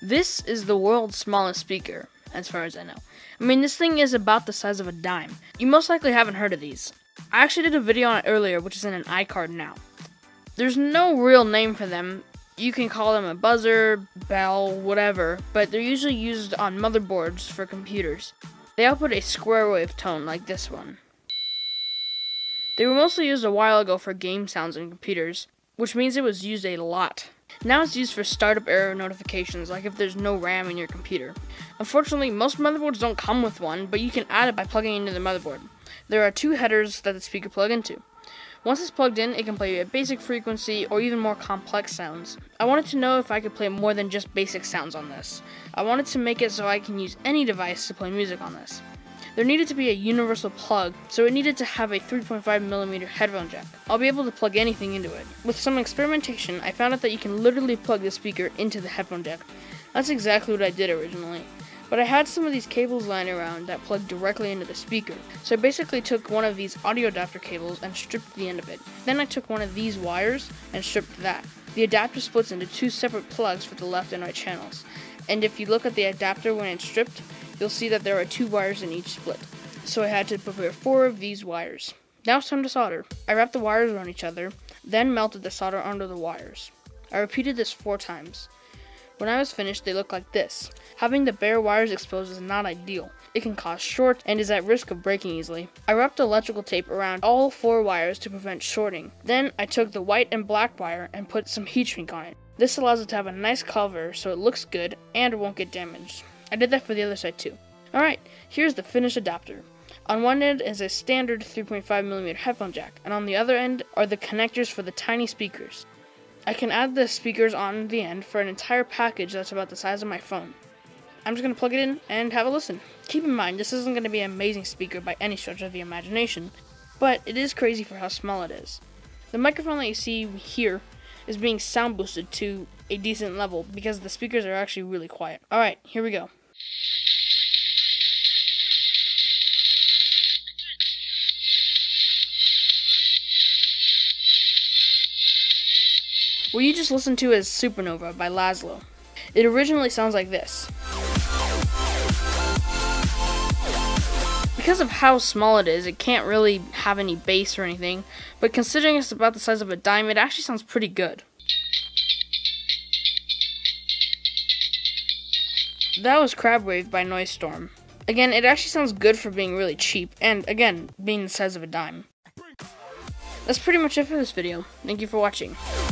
This is the world's smallest speaker, as far as I know. I mean, this thing is about the size of a dime. You most likely haven't heard of these. I actually did a video on it earlier, which is in an iCard now. There's no real name for them. You can call them a buzzer, bell, whatever, but they're usually used on motherboards for computers. They output a square wave tone like this one. They were mostly used a while ago for game sounds in computers, which means it was used a lot. Now it's used for startup error notifications, like if there's no RAM in your computer. Unfortunately, most motherboards don't come with one, but you can add it by plugging into the motherboard. There are two headers that the speaker plug into. Once it's plugged in, it can play a basic frequency or even more complex sounds. I wanted to know if I could play more than just basic sounds on this. I wanted to make it so I can use any device to play music on this. There needed to be a universal plug, so it needed to have a 3.5mm headphone jack. I'll be able to plug anything into it. With some experimentation, I found out that you can literally plug the speaker into the headphone jack. That's exactly what I did originally. But I had some of these cables lying around that plugged directly into the speaker. So I basically took one of these audio adapter cables and stripped the end of it. Then I took one of these wires and stripped that. The adapter splits into two separate plugs for the left and right channels. And if you look at the adapter when it's stripped, you'll see that there are two wires in each split. So I had to prepare 4 of these wires. Now it's time to solder. I wrapped the wires around each other, then melted the solder onto the wires. I repeated this 4 times. When I was finished, they looked like this. Having the bare wires exposed is not ideal. It can cause short and is at risk of breaking easily. I wrapped electrical tape around all 4 wires to prevent shorting. Then I took the white and black wire and put some heat shrink on it. This allows it to have a nice cover so it looks good and it won't get damaged. I did that for the other side too. Alright, here's the finished adapter. On one end is a standard 3.5mm headphone jack, and on the other end are the connectors for the tiny speakers. I can add the speakers on the end for an entire package that's about the size of my phone. I'm just going to plug it in and have a listen. Keep in mind, this isn't going to be an amazing speaker by any stretch of the imagination, but it is crazy for how small it is. The microphone that you see here is being sound boosted to a decent level because the speakers are actually really quiet. Alright, here we go. What you just listened to is Supernova by Laszlo. It originally sounds like this. Because of how small it is, it can't really have any bass or anything, but considering it's about the size of a dime, it actually sounds pretty good. That was Crab Wave by Noise Storm. Again, it actually sounds good for being really cheap, and again, being the size of a dime. That's pretty much it for this video. Thank you for watching.